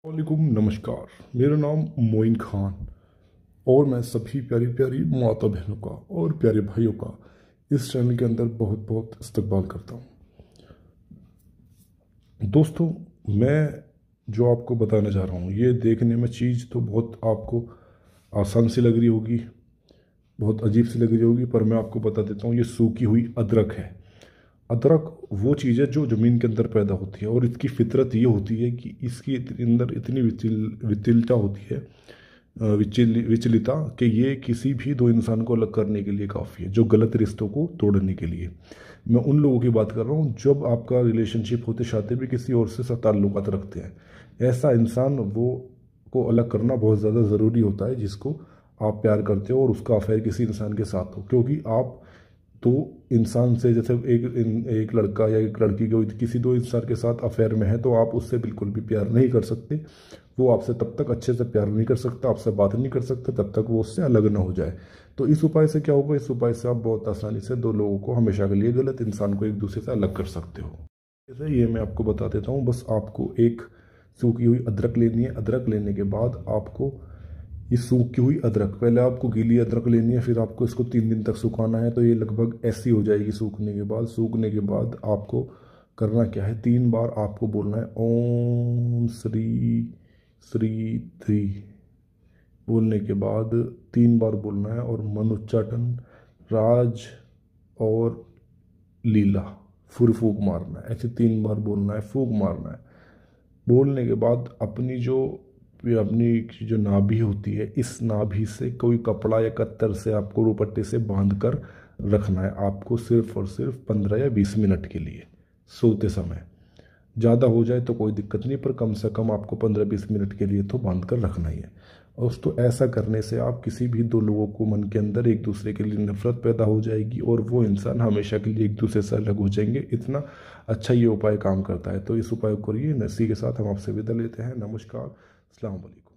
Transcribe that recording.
वालेकुम नमस्कार। मेरा नाम मोइन खान और मैं सभी प्यारी प्यारी माता बहनों का और प्यारे भाइयों का इस चैनल के अंदर बहुत बहुत इस्तकबाल करता हूँ। दोस्तों, मैं जो आपको बताने जा रहा हूँ ये देखने में चीज़ तो बहुत आपको आसान सी लग रही होगी, बहुत अजीब सी लग रही होगी, पर मैं आपको बता देता हूँ ये सूखी हुई अदरक है। अदरक वो चीज़ है जो ज़मीन के अंदर पैदा होती है और इसकी फितरत ये होती है कि इसकी अंदर इतनी विचिलता होती है, विचलिता, कि ये किसी भी दो इंसान को अलग करने के लिए काफ़ी है, जो गलत रिश्तों को तोड़ने के लिए। मैं उन लोगों की बात कर रहा हूँ जब आपका रिलेशनशिप होते शादी भी किसी और से ताल्लुकात रखते हैं। ऐसा इंसान वो को अलग करना बहुत ज़्यादा ज़रूरी होता है जिसको आप प्यार करते हो और उसका अफेयर किसी इंसान के साथ हो, क्योंकि आप तो इंसान से जैसे एक लड़का या एक लड़की को किसी दो इंसान के साथ अफेयर में है तो आप उससे बिल्कुल भी प्यार नहीं कर सकते। वो आपसे तब तक अच्छे से प्यार नहीं कर सकता, आपसे बात नहीं कर सकता तब तक वो उससे अलग ना हो जाए। तो इस उपाय से क्या होगा, इस उपाय से आप बहुत आसानी से दो लोगों को हमेशा के लिए, गलत इंसान को एक दूसरे से अलग कर सकते हो। जैसे ये मैं आपको बता देता हूँ। बस आपको एक सूखी हुई अदरक लेनी है। अदरक लेने के बाद आपको ये सूखी हुई अदरक, पहले आपको गीली अदरक लेनी है, फिर आपको इसको 3 दिन तक सुखाना है। तो ये लगभग ऐसी हो जाएगी सूखने के बाद। सूखने के बाद आपको करना क्या है, 3 बार आपको बोलना है ओम श्री श्री धी। बोलने के बाद 3 बार बोलना है और मन उच्चाटन, राज और लीला, फिर फूक मारना है। ऐसे 3 बार बोलना है, फूक मारना है। बोलने के बाद अपनी जो नाभि होती है, इस नाभि से कोई कपड़ा या कत्तर से आपको रुपट्टे से बांध कर रखना है आपको, सिर्फ और सिर्फ 15 या 20 मिनट के लिए सोते समय। ज़्यादा हो जाए तो कोई दिक्कत नहीं, पर कम से कम आपको 15-20 मिनट के लिए तो बांध कर रखना ही है। और तो ऐसा करने से आप किसी भी दो लोगों को मन के अंदर एक दूसरे के लिए नफरत पैदा हो जाएगी और वो इंसान हमेशा के लिए एक दूसरे से अलग हो जाएंगे। इतना अच्छा ये उपाय काम करता है। तो इस उपाय को करिए। इसी के साथ हम आपसे विदा लेते हैं। नमस्कार, अस्सलाम वालेकुम।